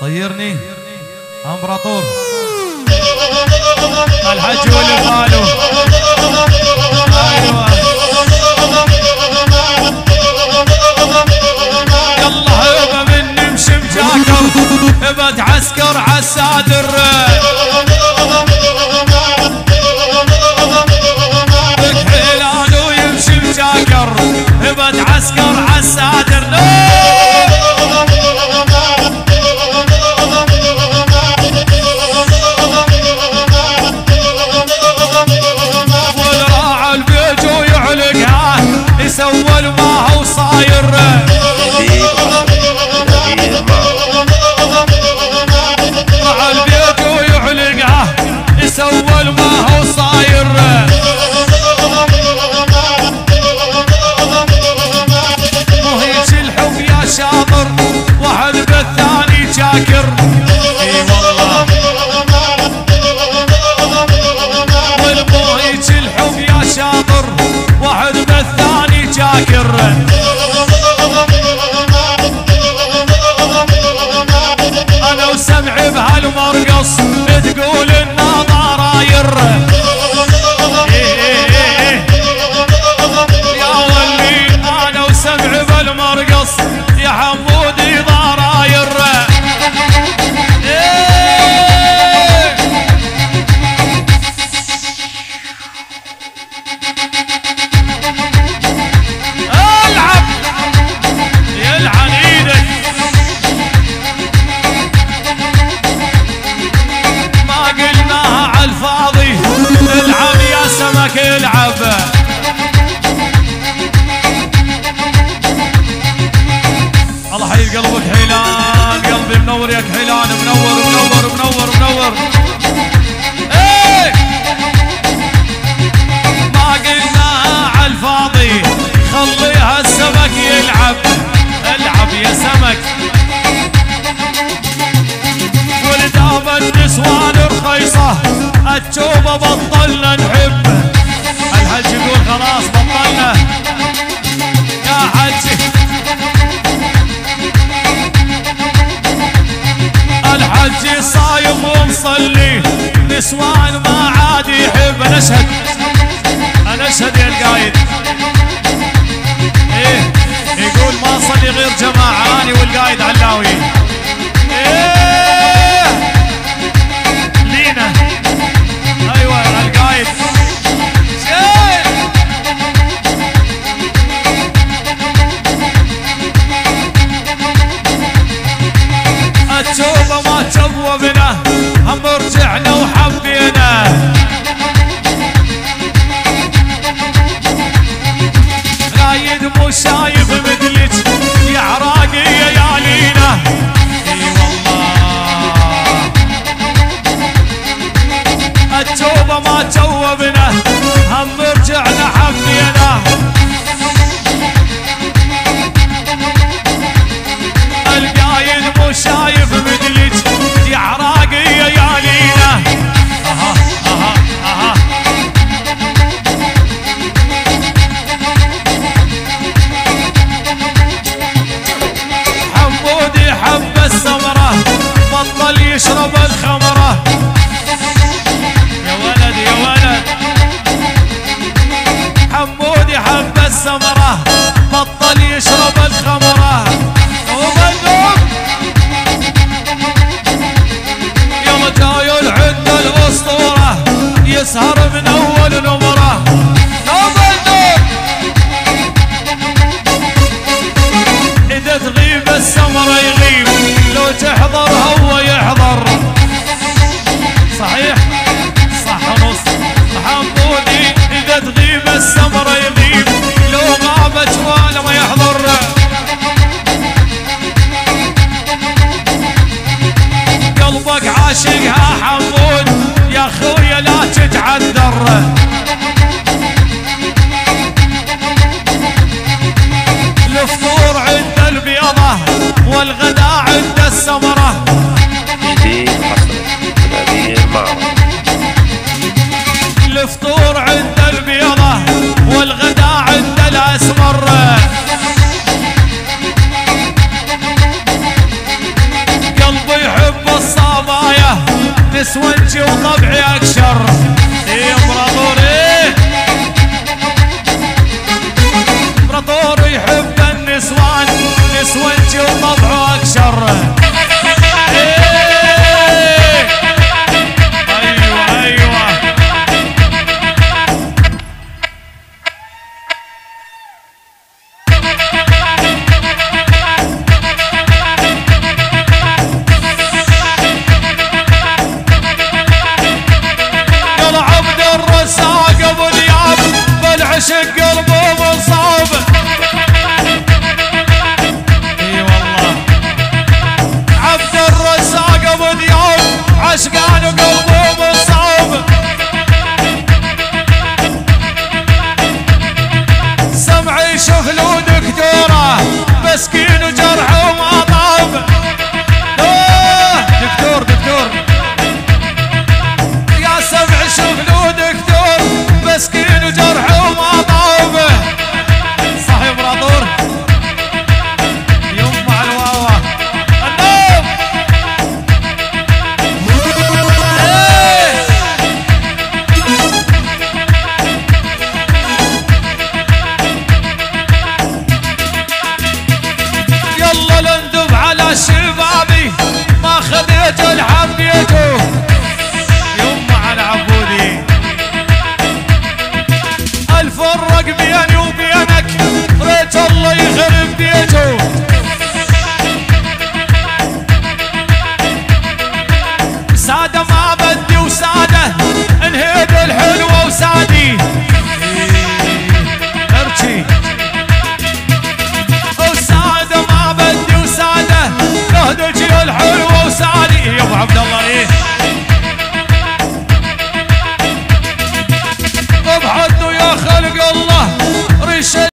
طيرني امبراطور الحج واللي قالوا ايوه يلا هبه مني مشمجاكر ابد عسكر عالسادر بك حيلان ويمشي مجاكر ابد عسكر عالسادر يسول ما هو صاير راح البيت ويعلقه يسول ما هو صاير مو هيج الحب يا شاطر واحد بالثاني جاكر اي والله والمو هيج الحب يا شاطر واحد بالثاني جاكر انا وسمعي بهالمرقص تقول انه ضراير يا ولي انا وسمعي بالمرقص يا حمودي ضراير العب الله حي قلبك حيلان قلبي منور يا حيلان منور منور منور منور ايه ما قلناها عالفاضي خليها السمك يلعب العب يا سمك ولدام النسوان رخيصه التوبه بطلنا نحب الحج يقول خلاص بطلنا يا حج الحج صايم ومصلي نسوان ما عاد يحب انا اشهد يا القايد ايه يقول ما صلي غير جماعه اني والقايد علاوي ايه لينا ايوه القايد التوبة ما توبنا هم رجعنا وحبينا قايد مو شايف مثلك يا عراقية يا لينا اي والله التوبة ما توبنا هم رجعنا حبينا القايد مو شايف مثلك يا عراقية يا لينا اها اها اها حمودي حب السمرة بطل يشرب الخمرة يا ولد يا ولد حمودي حب السمرة بطل يشرب الخمرة يلا جاي العد الاسطورة يسهر من اول نمرة اذا تغيب السمرة يغيب لو تحضر هو يحضر صحيح صح نص حمودي اذا تغيب السمرة يغيب لو غابت ولا ما يحضر قلبك عاشقها حمود يا خويا لا تتعذر الفطور عند البيضة والغداء عند السمرة وجهي وطبعي اكشر. يا امبراطور امبراطور يحب النسوان، نسوانتي وطبعه اكشر. عشق قلبه مصاب. اي والله عبد الرزاق ابو دياب عشقان وقلبه مصاب. سمعي يشوف له دكتوره مسكين وجرحه ما طاب. دكتور دكتور يا سمعي شوف له دكتور مسكين وجرحه ما طاب. صح يا امبراطور يوم مع الواوا النوم. يلا لندب على شبابي ما خذيت الحب بيته.